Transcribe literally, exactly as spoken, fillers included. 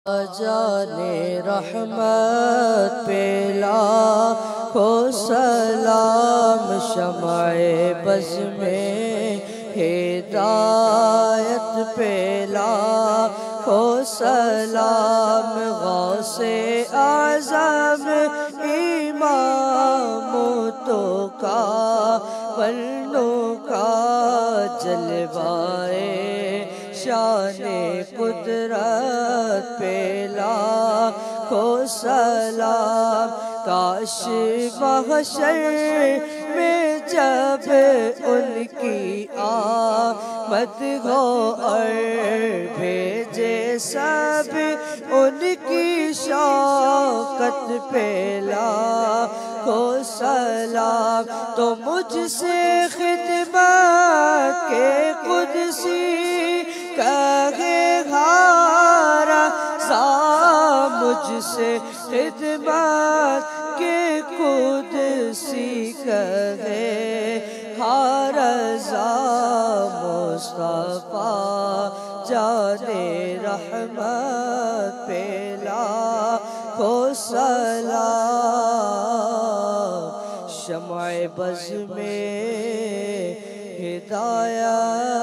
جانے رحمت پہ لاکھوں سلام، شمع بز میں ہدایت پہ لاکھوں سلام، غوث اعظم امام تو کا ورنوں کا جلوائے شان قدرت پہ لاکھوں سلام، کاش محشر میں جب ان کی آمد ہو اور بھیجے سب ان کی شوقت پہ لاکھوں سلام، تو مجھ سے خدمت کے قدسی کہے ہارا سا، مجھ سے خدمت کے قدسی کہے ہارا سا، مصطفیٰ جانے رحمت پہ لاکھوں سلام، شمع بز میں ہدایت